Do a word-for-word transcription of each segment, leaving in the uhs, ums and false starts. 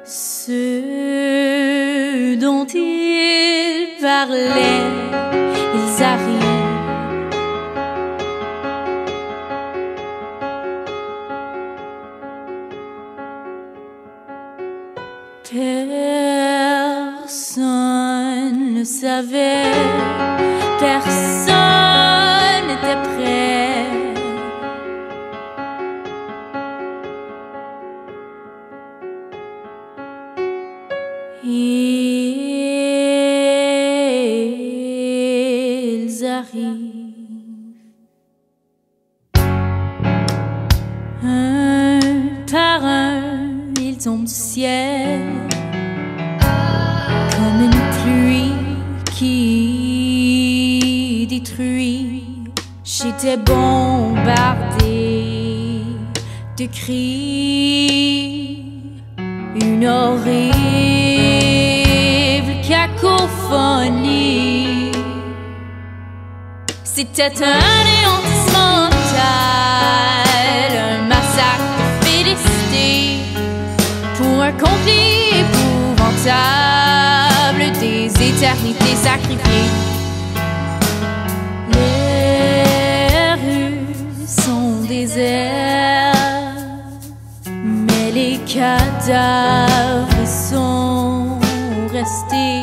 Ceux dont il parlait, ils arrivent. Personne ne savait, personne n'était prêt. Ils arrivent un par un, ils tombent du ciel comme une pluie qui détruit. J'étais bombardée de cris, une horrible cacophonie. C'était un anéantissement total, un massacre de félicité pour un conflit épouvantable, des éternités sacrifiées. Les rues sont désertes, mais les cadavres sont restés.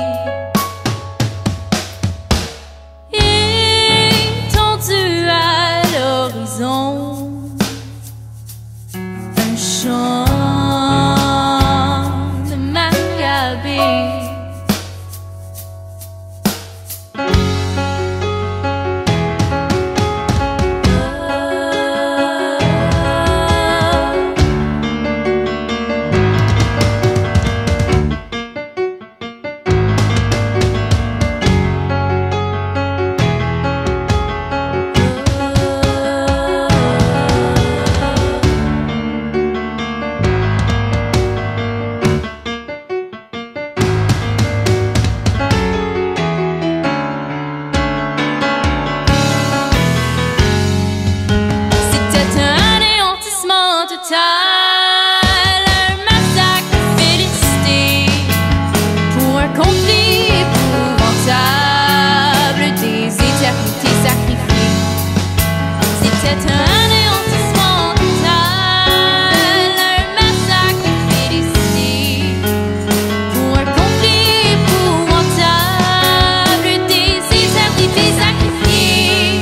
Étendus à l'horizon, un champ de Machabée. Un massacre de félicité pour un conflit épouvantable, des éternités sacrifiées. C'était un anéantissement total, un massacre de félicité pour un conflit épouvantable, des éternités sacrifiées.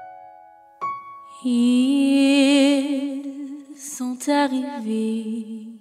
Ils sont arrivés.